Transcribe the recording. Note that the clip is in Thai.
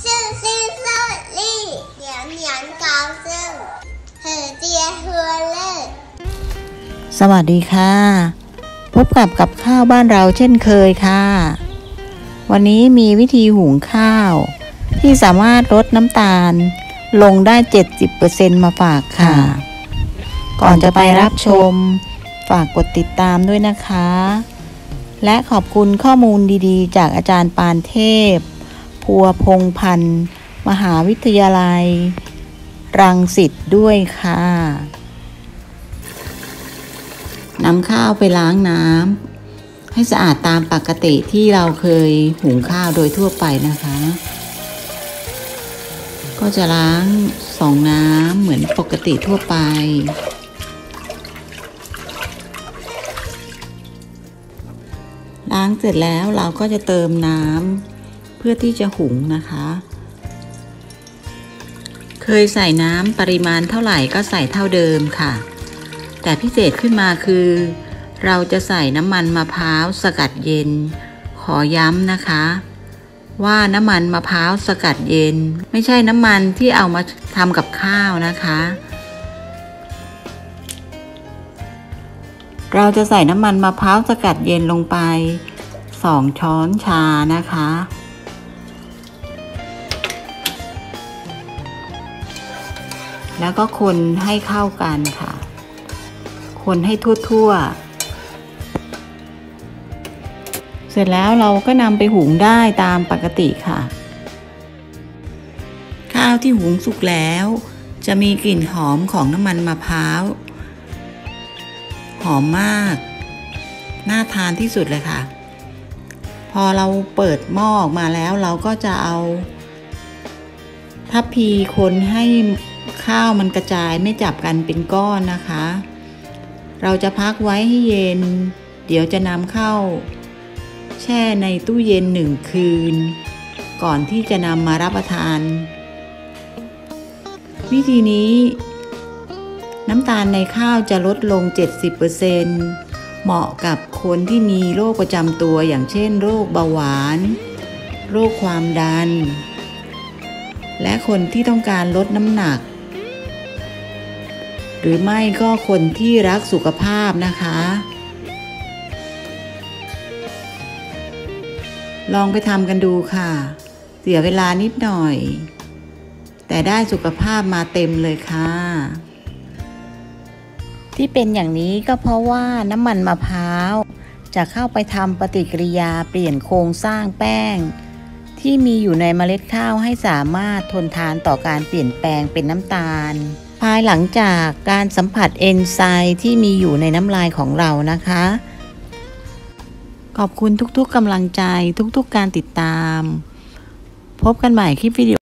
是力，年年高升，世界和乐สวัสดีค่ะพบกับข้าวบ้านเราเช่นเคยค่ะวันนี้มีวิธีหุงข้าวที่สามารถลดน้ำตาลลงได้ 70% มาฝากค่ะก่อนจะไปรับชมฝากกดติดตามด้วยนะคะและขอบคุณข้อมูลดีๆจากอาจารย์ปานเทพภัวพงษ์พันธ์มหาวิทยาลัยรังสิตด้วยค่ะนำข้าวไปล้างน้ำให้สะอาดตามปกติที่เราเคยหุงข้าวโดยทั่วไปนะคะก็จะล้าง2 น้ำเหมือนปกติทั่วไปล้างเสร็จแล้วเราก็จะเติมน้ำเพื่อที่จะหุงนะคะเคยใส่น้ำปริมาณเท่าไหร่ก็ใส่เท่าเดิมค่ะแต่พิเศษขึ้นมาคือเราจะใส่น้ำมันมะพร้าวสกัดเย็นขอย้ำนะคะว่าน้ำมันมะพร้าวสกัดเย็นไม่ใช่น้ำมันที่เอามาทำกับข้าวนะคะเราจะใส่น้ำมันมะพร้าวสกัดเย็นลงไป2 ช้อนชานะคะแล้วก็คนให้เข้ากันค่ะคนให้ทั่วๆเสร็จแล้วเราก็นำไปหุงได้ตามปกติค่ะข้าวที่หุงสุกแล้วจะมีกลิ่นหอมของน้ำมันมะพร้าวหอมมากน่าทานที่สุดเลยค่ะพอเราเปิดหม้อออกมาแล้วเราก็จะเอาทัพพีคนให้ข้าวมันกระจายไม่จับกันเป็นก้อนนะคะเราจะพักไว้ให้เย็นเดี๋ยวจะนำเข้าแช่ในตู้เย็น1 คืนก่อนที่จะนำมารับประทานวิธีนี้น้ำตาลในข้าวจะลดลง 70% เหมาะกับคนที่มีโรคประจำตัวอย่างเช่นโรคเบาหวานโรคความดันและคนที่ต้องการลดน้ำหนักหรือไม่ก็คนที่รักสุขภาพนะคะลองไปทำกันดูค่ะเสียเวลานิดหน่อยแต่ได้สุขภาพมาเต็มเลยค่ะที่เป็นอย่างนี้ก็เพราะว่าน้ำมันมะพร้าวจะเข้าไปทำปฏิกิริยาเปลี่ยนโครงสร้างแป้งที่มีอยู่ในเมล็ดข้าวให้สามารถทนทานต่อการเปลี่ยนแปลงเป็นน้ำตาลภายหลังจากการสัมผัสเอนไซม์ที่มีอยู่ในน้ำลายของเรานะคะขอบคุณทุกๆกำลังใจทุกๆการติดตามพบกันใหม่คลิปวิดีโอ